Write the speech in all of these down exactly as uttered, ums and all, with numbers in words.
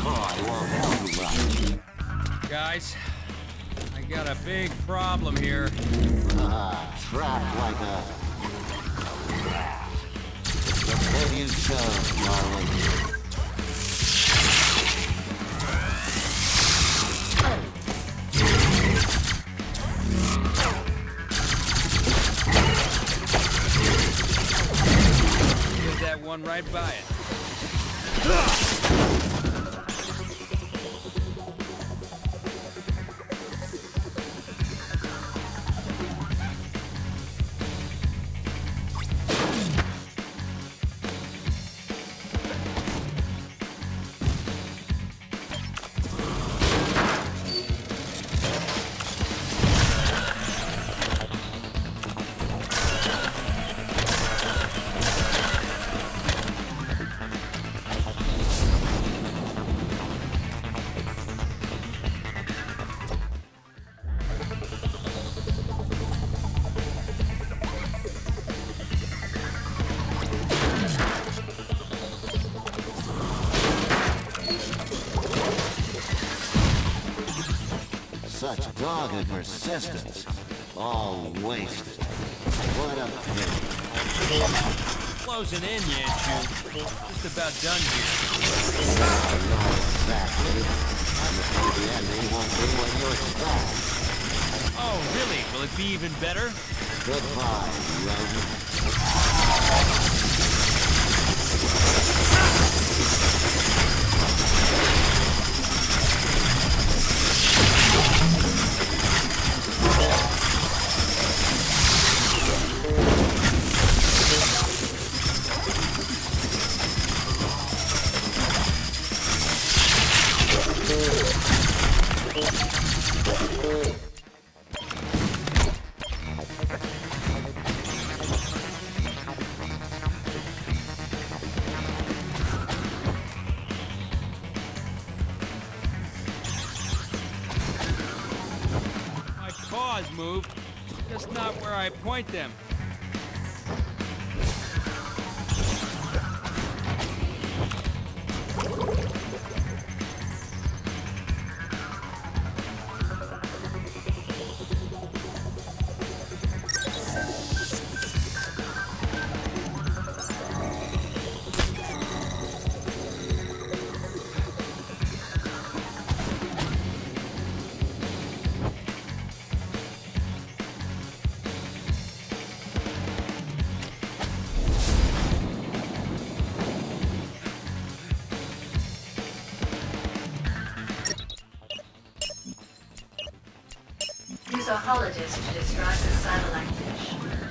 toy won't help you much. Guys, I got a big problem here. Ah, trapped like a... The fate you chose, darling. Get that one right by it. Such dogged persistence. All wasted. What a pity. Closing in, Yanchu. Just about done here. I know exactly. I'm afraid the ending won't be what you expect. Oh, really? Will it be even better? Goodbye, rodent. My paws move, just not where I point them. Use a hologist to distract the satellite dish.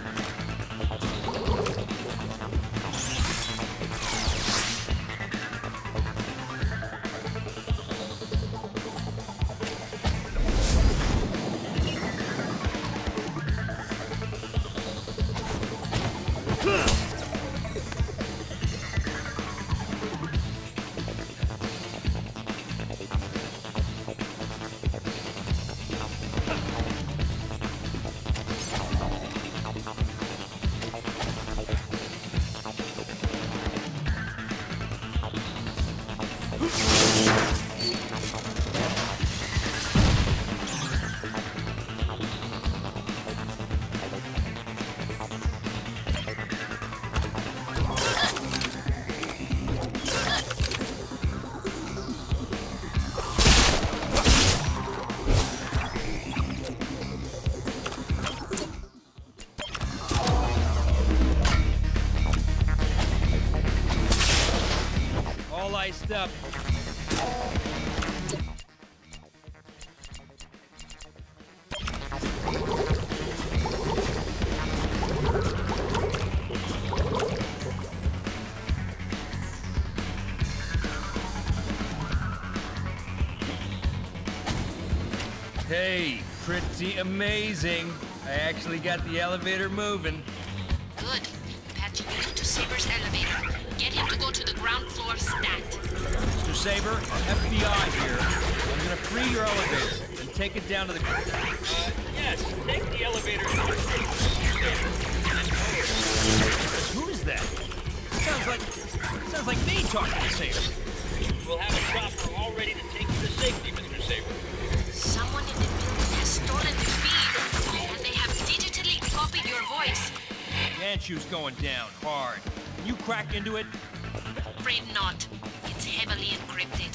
All iced up. Hey, pretty amazing. I actually got the elevator moving. Good. Patching you into Saber's elevator. Get him to go to the ground floor stat. Mister Saber, F B I here. I'm gonna free your elevator and take it down to the... Uh, yes, take the elevator to the Who is that? Sounds like... Sounds like me talking to Saber. We'll have a chopper all Manchu's going down, hard. Can you crack into it? Afraid not. It's heavily encrypted.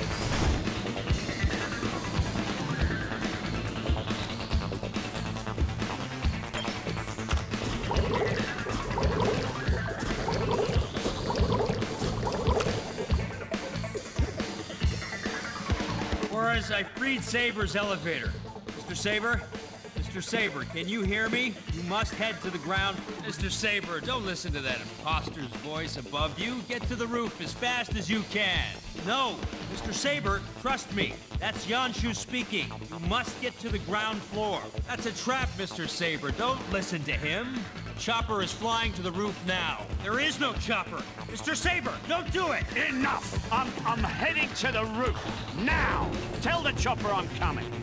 Whereas I freed Saber's elevator. Mister Saber? Mister Saber, can you hear me? You must head to the ground. Mister Saber, don't listen to that imposter's voice above you. Get to the roof as fast as you can. No, Mister Saber, trust me. That's Yanshu speaking. You must get to the ground floor. That's a trap, Mister Saber. Don't listen to him. The chopper is flying to the roof now. There is no chopper. Mister Saber, don't do it! Enough! I'm, I'm heading to the roof. Now! Tell the chopper I'm coming.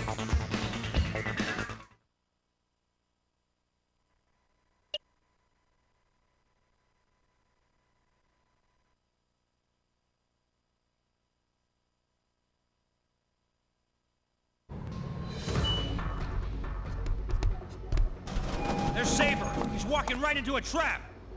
There's Saber. He's walking right into a trap.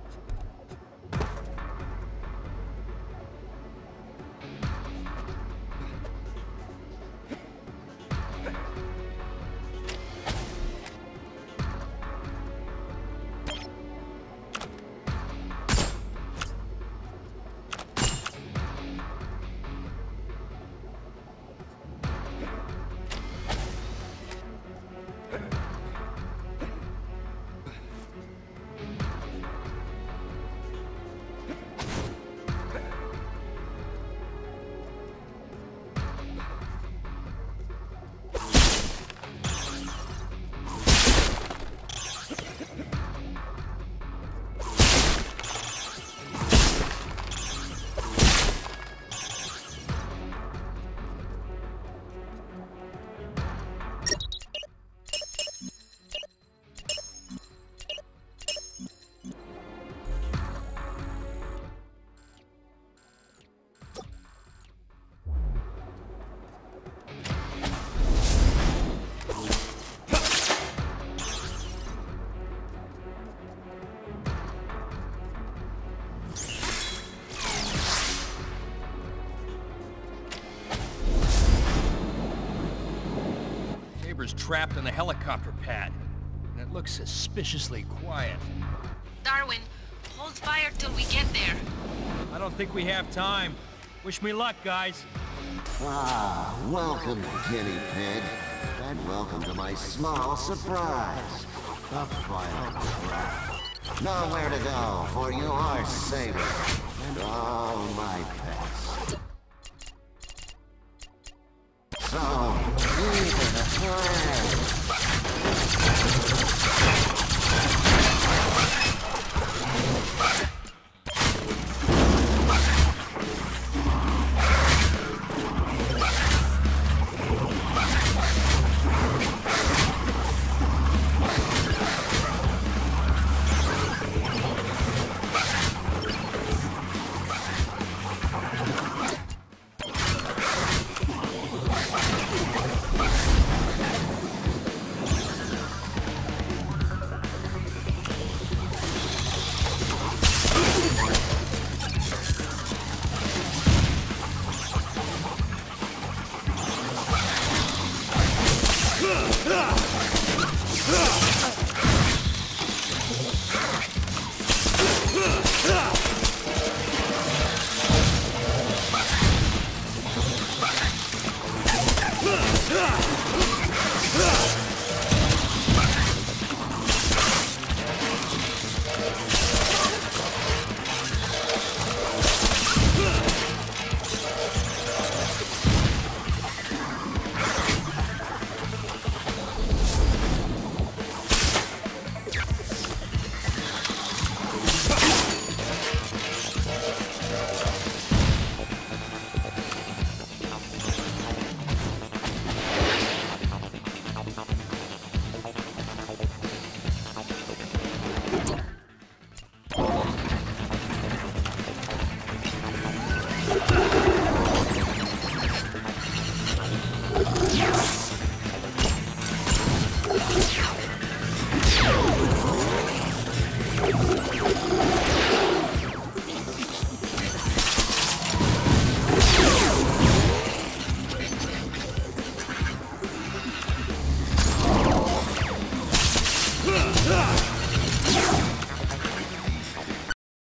Trapped in the helicopter pad, and it looks suspiciously quiet. Darwin, hold fire till we get there. I don't think we have time. Wish me luck, guys. Ah, welcome, guinea pig. And welcome to my small surprise. The final trap. Nowhere to go, for you are Saber, and all my pets. So, these are the plans.